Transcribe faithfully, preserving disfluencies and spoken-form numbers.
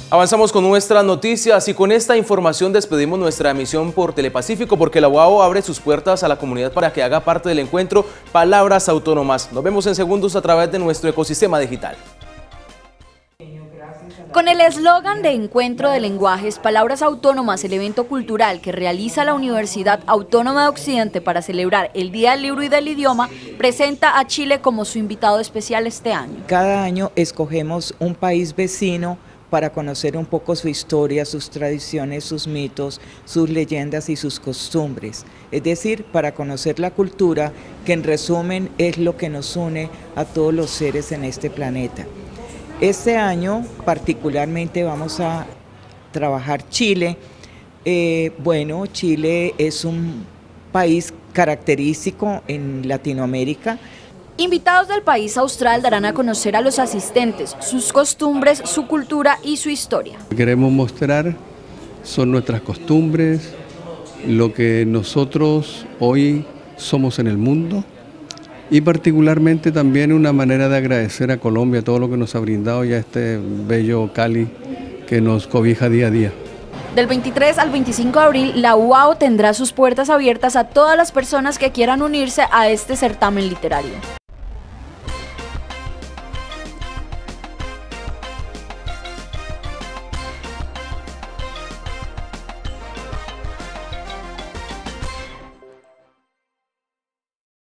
Avanzamos con nuestras noticias y con esta información despedimos nuestra emisión por Telepacífico porque la U A O abre sus puertas a la comunidad para que haga parte del encuentro Palabras Autónomas. Nos vemos en segundos a través de nuestro ecosistema digital. Con el eslogan de Encuentro de Lenguajes, Palabras Autónomas, el evento cultural que realiza la Universidad Autónoma de Occidente para celebrar el Día del Libro y del Idioma, presenta a Chile como su invitado especial este año. Cada año escogemos un país vecino para conocer un poco su historia, sus tradiciones, sus mitos, sus leyendas y sus costumbres. Es decir, para conocer la cultura, que en resumen es lo que nos une a todos los seres en este planeta. Este año particularmente vamos a trabajar Chile. Eh, bueno, Chile es un país característico en Latinoamérica. Invitados del país austral darán a conocer a los asistentes sus costumbres, su cultura y su historia. Lo que queremos mostrar son nuestras costumbres, lo que nosotros hoy somos en el mundo y particularmente también una manera de agradecer a Colombia todo lo que nos ha brindado y a este bello Cali que nos cobija día a día. Del veintitrés al veinticinco de abril, la U A O tendrá sus puertas abiertas a todas las personas que quieran unirse a este certamen literario.